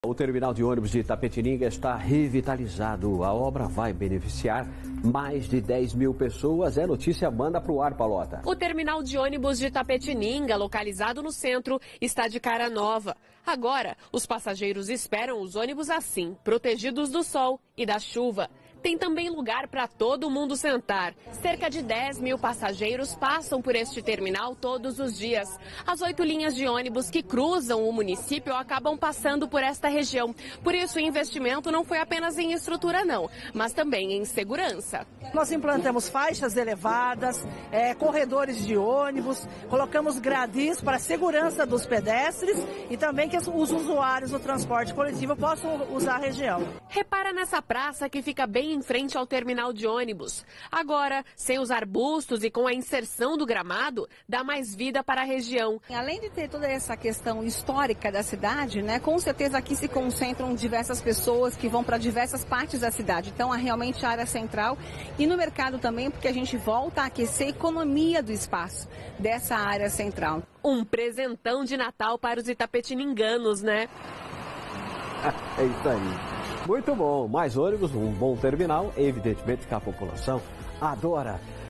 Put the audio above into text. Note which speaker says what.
Speaker 1: O terminal de ônibus de Itapetininga está revitalizado. A obra vai beneficiar mais de 10 mil pessoas. É notícia, manda para o ar, Palota.
Speaker 2: O terminal de ônibus de Itapetininga, localizado no centro, está de cara nova. Agora, os passageiros esperam os ônibus assim, protegidos do sol e da chuva. Tem também lugar para todo mundo sentar. Cerca de 10 mil passageiros passam por este terminal todos os dias. As 8 linhas de ônibus que cruzam o município acabam passando por esta região. Por isso, o investimento não foi apenas em estrutura, não, mas também em segurança.
Speaker 3: Nós implantamos faixas elevadas, corredores de ônibus, colocamos gradis para a segurança dos pedestres e também que os usuários do transporte coletivo possam usar a região.
Speaker 2: Repara nessa praça que fica bem em frente ao terminal de ônibus. Agora, sem os arbustos e com a inserção do gramado, dá mais vida para a região.
Speaker 4: Além de ter toda essa questão histórica da cidade, né, com certeza aqui se concentram diversas pessoas que vão para diversas partes da cidade. Então, realmente a área central e no mercado também, porque a gente volta a aquecer a economia do espaço dessa área central.
Speaker 2: Um presentão de Natal para os itapetininganos, né?
Speaker 1: É isso aí. Muito bom. Mais ônibus, um bom terminal. Evidentemente que a população adora.